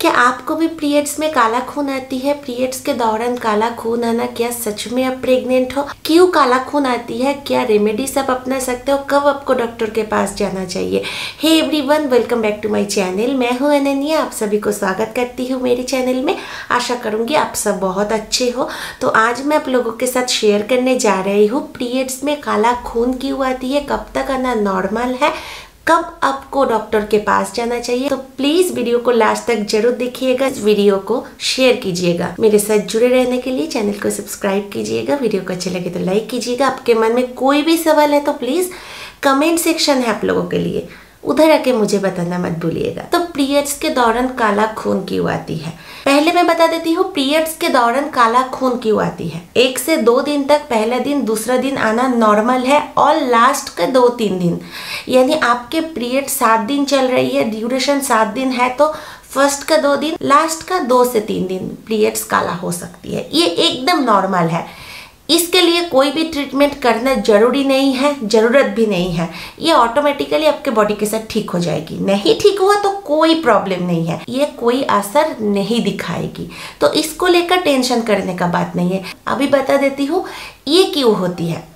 क्या आपको भी पीरियड्स में काला खून आती है? पीरियड्स के दौरान काला खून आना, क्या सच में आप प्रेग्नेंट हो? क्यों काला खून आती है? क्या रेमेडीज आप अपना सकते हो? कब आपको डॉक्टर के पास जाना चाहिए? Hey everyone, welcome back to my channel. मैं हूं अनन्या, आप सभी को स्वागत करती हूं मेरे चैनल में। आशा करूंगी आप सब बहुत अच्छे हो। तो आज मैं आप लोगों के साथ शेयर करने जा रही हूँ पीरियड्स में काला खून क्यों आती है, कब तक आना नॉर्मल है, कब आपको डॉक्टर के पास जाना चाहिए। तो प्लीज वीडियो को लास्ट तक जरूर देखिएगा, वीडियो को शेयर कीजिएगा। मेरे साथ जुड़े रहने के लिए चैनल को सब्सक्राइब कीजिएगा, वीडियो को अच्छे लगे तो लाइक कीजिएगा। आपके मन में कोई भी सवाल है तो प्लीज कमेंट सेक्शन है आप लोगों के लिए, उधर आके मुझे बताना मत भूलिएगा। तो पीरियड्स के दौरान काला खून क्यों आती है, पहले मैं बता देती हूँ पीरियड्स के दौरान काला खून क्यों आती है। 1 से 2 दिन तक पहला दिन दूसरा दिन आना नॉर्मल है, और लास्ट के 2-3 दिन, यानी आपके पीरियड 7 दिन चल रही है, ड्यूरेशन 7 दिन है, तो फर्स्ट का 2 दिन, लास्ट का 2 से 3 दिन पीरियड्स काला हो सकती है। ये एकदम नॉर्मल है, इसके लिए कोई भी ट्रीटमेंट करना जरूरी नहीं है, जरूरत भी नहीं है। ये ऑटोमेटिकली आपके बॉडी के साथ ठीक हो जाएगी। नहीं ठीक हुआ तो कोई प्रॉब्लम नहीं है, ये कोई असर नहीं दिखाएगी, तो इसको लेकर टेंशन करने का बात नहीं है। अभी बता देती हूँ ये क्यों होती है।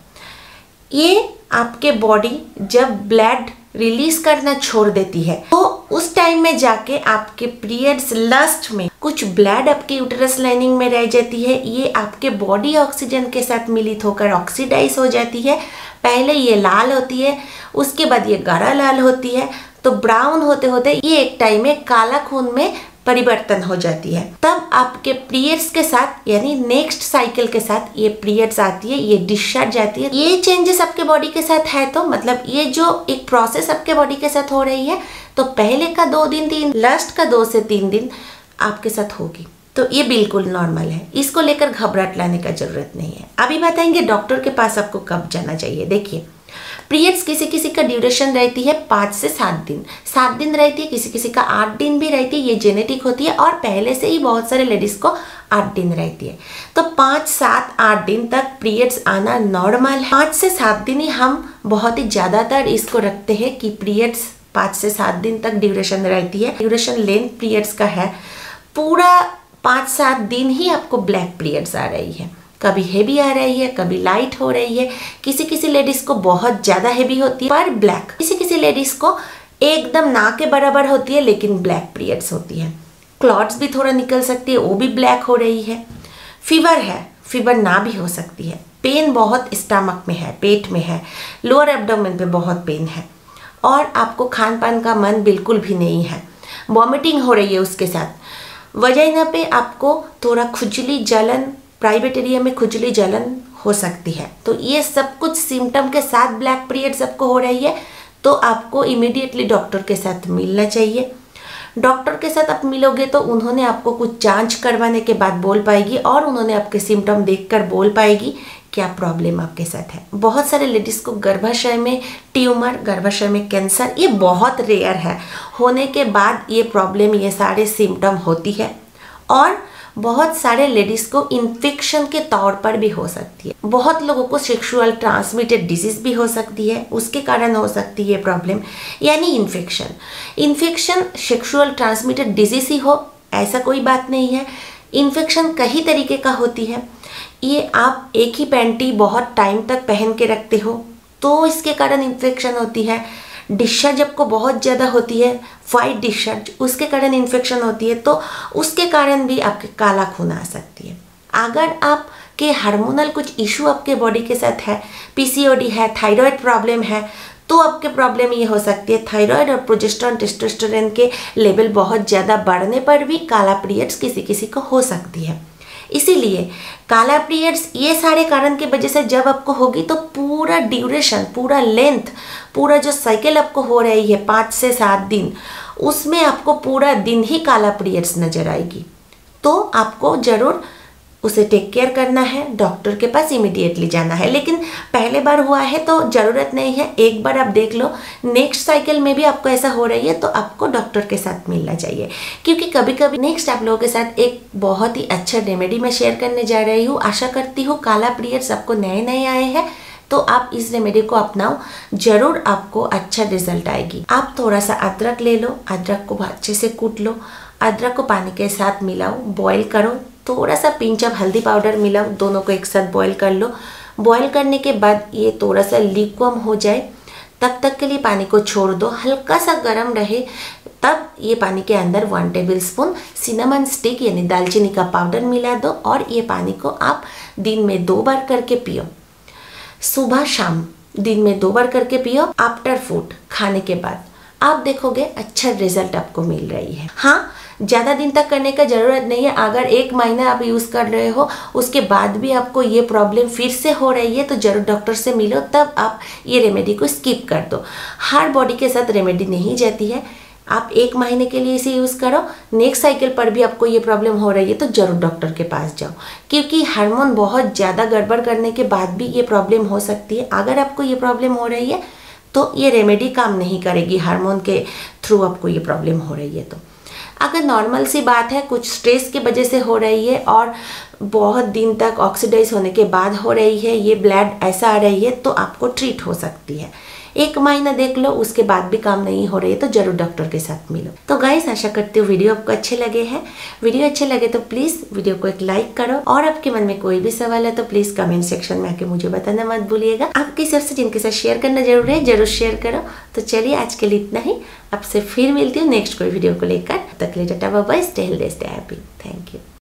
ये आपके बॉडी जब ब्लड रिलीज करना छोड़ देती है, तो उस टाइम में जाके आपके पीरियड्स लास्ट में कुछ ब्लड आपके यूटेरस लाइनिंग में रह जाती है। ये आपके बॉडी ऑक्सीजन के साथ मिलित होकर ऑक्सीडाइज हो जाती है। पहले ये लाल होती है, उसके बाद ये गाढ़ा लाल होती है, तो ब्राउन होते होते ये एक टाइम में काला खून में परिवर्तन हो जाती है। तब आपके पीरियड्स के साथ, यानी नेक्स्ट साइकिल के साथ ये पीरियड्स आती है, ये डिस्चार्ज आती है। ये चेंजेस आपके बॉडी के साथ है, तो मतलब ये जो एक प्रोसेस आपके बॉडी के साथ हो रही है, तो पहले का 2 दिन, लास्ट का 2 से 3 दिन आपके साथ होगी। तो ये बिल्कुल नॉर्मल है, इसको लेकर घबराहट लाने का जरूरत नहीं है। अभी बताएंगे डॉक्टर के पास आपको कब जाना चाहिए। देखिए, पीरियड्स किसी किसी का ड्यूरेशन रहती है 5 से 7 दिन, 7 दिन रहती है, किसी किसी का 8 दिन भी रहती है। ये जेनेटिक होती है, और पहले से ही बहुत सारे लेडीज को 8 दिन रहती है। तो 5, 7, 8 दिन तक पीरियड्स आना नॉर्मल है। 5 से 7 दिन ही हम बहुत ही ज़्यादातर इसको रखते हैं कि पीरियड्स 5 से 7 दिन तक ड्यूरेशन रहती है। ड्यूरेशन लेंथ पीरियड्स का है, पूरा 5-7 दिन ही आपको ब्लैक पीरियड्स आ रही है। कभी हेवी आ रही है, कभी लाइट हो रही है, किसी किसी लेडीज को बहुत ज़्यादा हेवी होती है पर ब्लैक, किसी किसी लेडीज को एकदम ना के बराबर होती है लेकिन ब्लैक पीरियड्स होती है। क्लॉट्स भी थोड़ा निकल सकती है, वो भी ब्लैक हो रही है। फीवर है, फीवर ना भी हो सकती है। पेन बहुत स्टमक में है, पेट में है, लोअर एब्डोमेन पे बहुत पेन है, और आपको खान पान का मन बिल्कुल भी नहीं है, वॉमिटिंग हो रही है, उसके साथ वजाइना पे आपको थोड़ा खुजली, जलन, प्राइवेट एरिया में खुजली, जलन हो सकती है। तो ये सब कुछ सिम्टम के साथ ब्लैक पीरियड्स आपको हो रही है, तो आपको इमीडिएटली डॉक्टर के साथ मिलना चाहिए। डॉक्टर के साथ आप मिलोगे तो उन्होंने आपको कुछ जांच करवाने के बाद बोल पाएगी, और उन्होंने आपके सिम्टम देखकर बोल पाएगी क्या प्रॉब्लम आपके साथ है। बहुत सारे लेडीज को गर्भाशय में ट्यूमर, गर्भाशय में कैंसर, ये बहुत रेयर है, होने के बाद ये प्रॉब्लम, ये सारे सिम्टम होती है। और बहुत सारे लेडीज को इन्फेक्शन के तौर पर भी हो सकती है। बहुत लोगों को सेक्सुअल ट्रांसमिटेड डिजीज भी हो सकती है, उसके कारण हो सकती है प्रॉब्लम, यानी इन्फेक्शन सेक्सुअल ट्रांसमिटेड डिजीज ही हो ऐसा कोई बात नहीं है। इन्फेक्शन कई तरीके का होती है। ये आप एक ही पैंटी बहुत टाइम तक पहन के रखते हो तो इसके कारण इन्फेक्शन होती है। डिस्चार्ज आपको बहुत ज़्यादा होती है, वाइट डिस्चार्ज, उसके कारण इन्फेक्शन होती है, तो उसके कारण भी आपके काला खून आ सकती है। अगर आपके हार्मोनल कुछ इशू आपके बॉडी के साथ है, पीसीओडी है, थायराइड प्रॉब्लम है, तो आपके प्रॉब्लम ये हो सकती है थायराइड और प्रोजेस्टेरोन, टेस्टोस्टेरोन के लेवल बहुत ज़्यादा बढ़ने पर भी काला पीरियड्स किसी किसी को हो सकती है। इसीलिए काला पीरियड्स ये सारे कारण की वजह से जब आपको होगी तो पूरा ड्यूरेशन, पूरा लेंथ, पूरा जो साइकिल आपको हो रही है 5 से 7 दिन, उसमें आपको पूरा दिन ही काला पीरियड्स नजर आएगी। तो आपको जरूर उसे टेक केयर करना है, डॉक्टर के पास इमीडिएटली जाना है। लेकिन पहले बार हुआ है तो ज़रूरत नहीं है, एक बार आप देख लो, नेक्स्ट साइकिल में भी आपको ऐसा हो रही है तो आपको डॉक्टर के साथ मिलना चाहिए। क्योंकि कभी कभी नेक्स्ट आप लोगों के साथ एक बहुत ही अच्छा रेमेडी मैं शेयर करने जा रही हूँ। आशा करती हूँ काला पीरियड्स आपको नए नए आए हैं तो आप इस रेमेडी को अपनाओ, जरूर आपको अच्छा रिजल्ट आएगी। आप थोड़ा सा अदरक ले लो, अदरक को अच्छे से कूट लो, अदरक को पानी के साथ मिलाओ, बॉईल करो, थोड़ा सा पिंच ऑफ हल्दी पाउडर मिलाओ, दोनों को एक साथ बॉईल कर लो। बॉईल करने के बाद ये थोड़ा सा लिक्वम हो जाए तब तक के लिए पानी को छोड़ दो, हल्का सा गर्म रहे तब ये पानी के अंदर 1 टेबलस्पून सिनेमन स्टिक यानी दालचीनी का पाउडर मिला दो और ये पानी को आप दिन में 2 बार करके पियो। सुबह शाम दिन में 2 बार करके पियो। आफ्टर फूड, खाने के बाद आप देखोगे अच्छा रिजल्ट आपको मिल रही है। हाँ, ज़्यादा दिन तक करने का ज़रूरत नहीं है। अगर 1 महीना आप यूज़ कर रहे हो उसके बाद भी आपको ये प्रॉब्लम फिर से हो रही है तो ज़रूर डॉक्टर से मिलो, तब आप ये रेमेडी को स्किप कर दो। हर बॉडी के साथ रेमेडी नहीं जाती है। आप 1 महीने के लिए इसे यूज़ करो, नेक्स्ट साइकिल पर भी आपको ये प्रॉब्लम हो रही है तो ज़रूर डॉक्टर के पास जाओ, क्योंकि हार्मोन बहुत ज़्यादा गड़बड़ करने के बाद भी ये प्रॉब्लम हो सकती है। अगर आपको ये प्रॉब्लम हो रही है तो ये रेमेडी काम नहीं करेगी, हार्मोन के थ्रू आपको ये प्रॉब्लम हो रही है। तो अगर नॉर्मल सी बात है, कुछ स्ट्रेस की वजह से हो रही है और बहुत दिन तक ऑक्सीडाइज होने के बाद हो रही है, ये ब्लड ऐसा आ रही है, तो आपको ट्रीट हो सकती है। 1 महीना देख लो, उसके बाद भी काम नहीं हो रही है तो जरूर डॉक्टर के साथ मिलो। तो गाइस, आशा करती हूँ वीडियो आपको अच्छे लगे हैं। वीडियो अच्छे लगे तो प्लीज़ वीडियो को एक लाइक करो और आपके मन में कोई भी सवाल है तो प्लीज़ कमेंट सेक्शन में आके मुझे बताना मत भूलिएगा। आपके हिसाब से जिनके साथ शेयर करना जरूरी है जरूर शेयर करो। तो चलिए, आज के लिए इतना ही। आपसे फिर मिलती हूँ नेक्स्ट कोई वीडियो को लेकर। तब तक के लिए tata bye bye, stay healthy, stay happy. Thank you.